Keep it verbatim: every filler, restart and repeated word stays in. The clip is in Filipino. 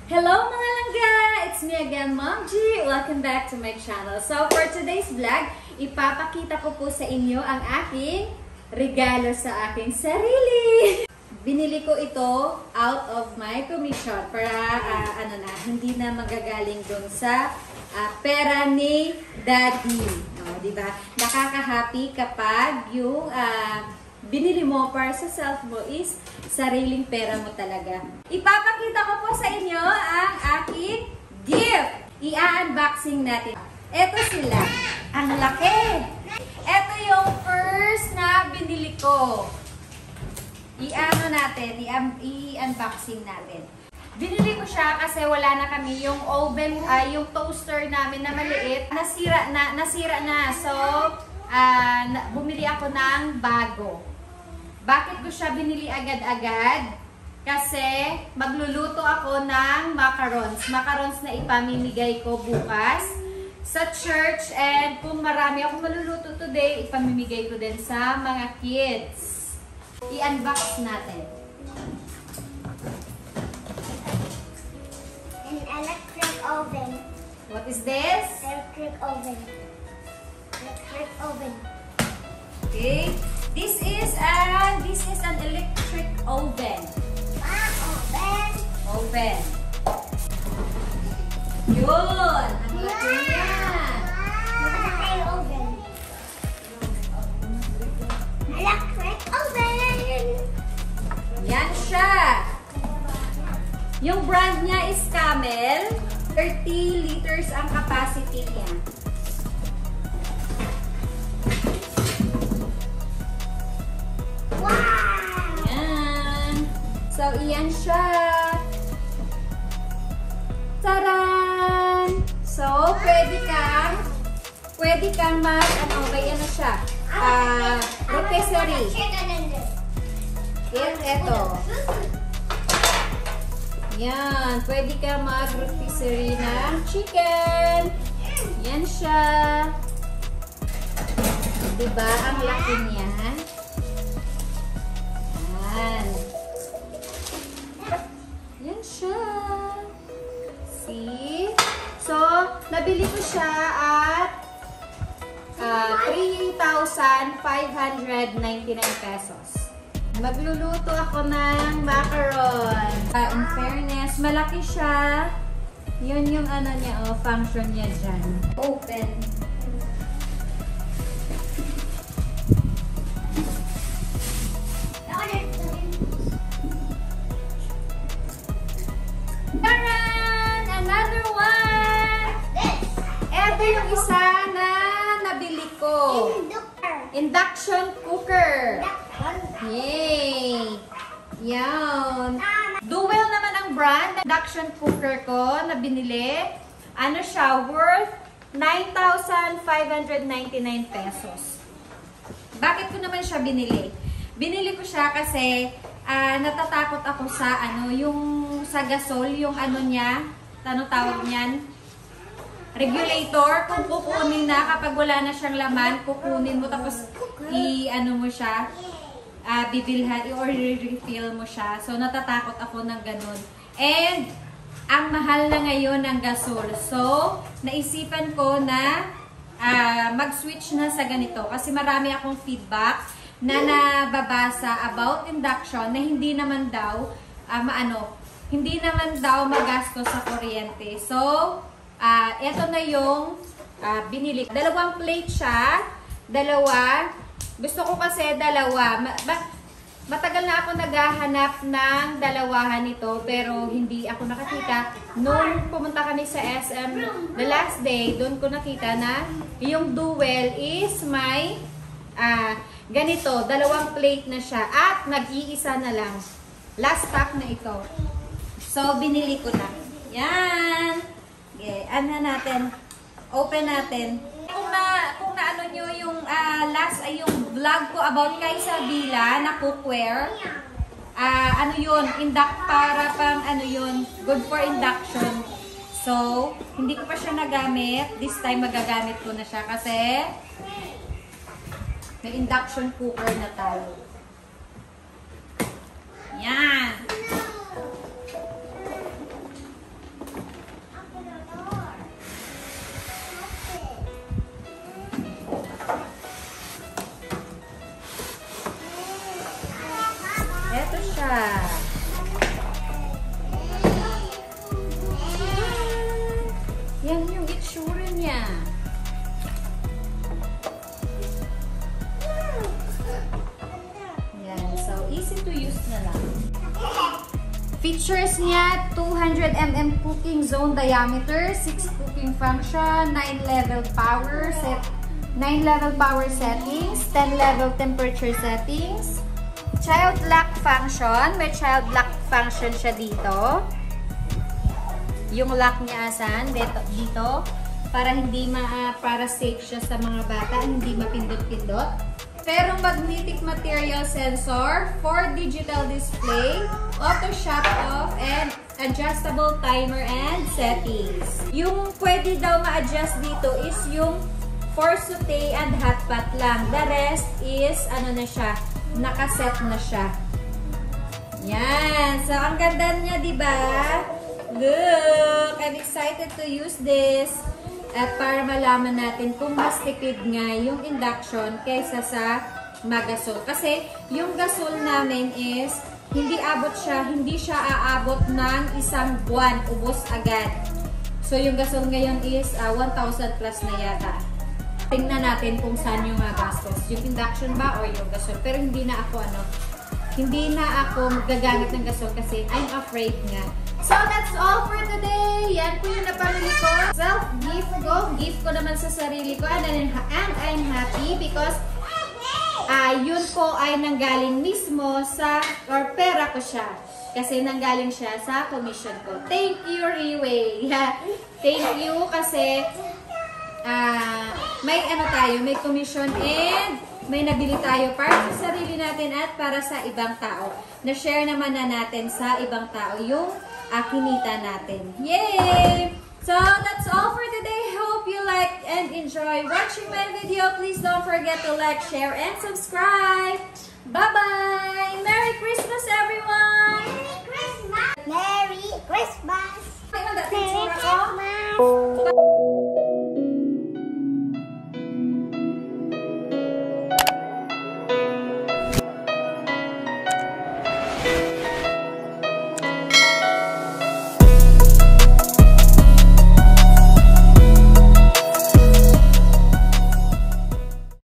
Hello mga langga! It's me again, Mom G! Welcome back to my channel. So for today's vlog, ipapakita ko po sa inyo ang aking regalo sa aking sarili. Binili ko ito out of my commission para uh, ano na, hindi na magagaling dun sa uh, pera ni Daddy. No, diba? Nakaka-happy kapag yung uh, binili mo para sa self mo is sariling pera mo talaga. Ipapakita ko po sa inyo ang aking gift. I-unboxing natin. Ito sila. Ang laki. Ito yung first na binili ko. I-ano natin, i-unboxing natin. Binili ko siya kasi wala na kami yung oven, uh, yung toaster namin na maliit. Nasira na, nasira na. So, uh, bumili ako ng bago. Bakit ko siya binili agad-agad? Kasi magluluto ako ng macarons. Macarons na ipamimigay ko bukas sa church. And kung marami ako maluluto today, ipamimigay ko din sa mga kids. I-unbox natin. An electric oven. What is this? Electric oven. Electric oven. Okay. This is a this is an electric oven. Ah, oven. Oven. Yun. Ang laki niya. Malaki oven. Electric oven. Yan siya. Yung brand niya is Camel. thirty liters ang capacity niya. Wow! Yan. So, iyan siya. Taran! So, pwede kang pwede kang mag, ano, may ano siya. Ah, rotisserie. Yan, eto. Yan. Pwede kang mag rotisserie ng chicken. Yan siya. Diba? Ang laki niya. Yan. Yan siya. See? So, nabili ko siya at uh, three thousand five hundred ninety-nine pesos. Magluluto ako ng macaron. Uh, in fairness, malaki siya. Yun yung ano niya, oh, function niya dyan. Open. Taran! Another one! Ito yung isa na nabili ko. Induction cooker. Yay! Yan. Duwell naman ang brand. Induction cooker ko na binili. Ano siya? Worth nine thousand five hundred ninety-nine pesos. Bakit ko naman siya binili? Binili ko siya kasi Uh, natatakot ako sa ano, yung sa gasol, yung ano niya, ano tawag niyan? Regulator. Kung kukunin na, kapag wala na siyang laman, kukunin mo tapos i-ano mo siya, uh, bibilhan or refill mo siya. So, natatakot ako ng ganun. And, ang mahal na ngayon ng gasol. So, naisipan ko na uh, mag-switch na sa ganito kasi marami akong feedback na nababasa about induction na hindi naman daw uh, maano, hindi naman daw magasto sa kuryente. So, uh, ito na yung uh, binili. Dalawang plate siya. Dalawa. Gusto ko kasi dalawa. Ma ma matagal na ako naghahanap ng dalawahan nito pero hindi ako nakakita. Nung pumunta kami sa S M the last day, doon ko nakita na yung dual is may uh, ganito, dalawang plate na siya at nag-iisa na lang. Last stock na ito. So, binili ko na. Yan. Okay, ano natin? Open natin. Kung na, kung na ano nyo yung uh, last, ay yung vlog ko about kay Sabila na cookware. Uh, ano yun? Induct para pang ano yun? Good for induction. So, hindi ko pa siya nagamit. This time magagamit ko na siya kasi may induction cooker na tayo. Yan. Yan yung itsura niya. Yan. So, easy to use na lang. Features niya, two hundred millimeter cooking zone diameter, six cooking function, nine level power set, nine level power settings, ten level temperature settings, child lock function, may child lock function siya dito. Yung lock niya asan dito, dito para hindi ma uh, para safe siya sa mga bata, hindi mapindot-pindot. Pero magnetic material sensor, for digital display, auto shut off, and adjustable timer and settings. Yung pwede daw ma-adjust dito is yung for saute and hot pot lang. The rest is, ano na siya, nakaset na siya. Yan. So, ang ganda niya, diba? Look! I'm excited to use this. At para malaman natin kung mas tipid nga yung induction kaysa sa magasol. Kasi yung gasol namin is hindi abot siya, hindi siya aabot ng isang buwan, ubos agad. So yung gasol ngayon is uh, one thousand plus na yata. Tingnan natin kung saan yung magastos. Yung induction ba or yung gasol. Pero hindi na ako ano, hindi na ako magagamit ng gasol kasi I'm afraid nga. So, that's all for today. Yan po yung napamili ko. Self-gift ko. Gift ko naman sa sarili ko. And, and I'm happy because uh, yun po ay nanggaling mismo sa, or pera ko siya. Kasi nanggaling siya sa commission ko. Thank you, Riway. Thank you kasi uh, may ano tayo, may commission and may nabili tayo para sa sarili natin at para sa ibang tao. Na-share naman na natin sa ibang tao yung uh, kinita natin. Yay! So, that's all for today. Hope you like and enjoy watching my video. Please don't forget to like, share, and subscribe. Bye-bye!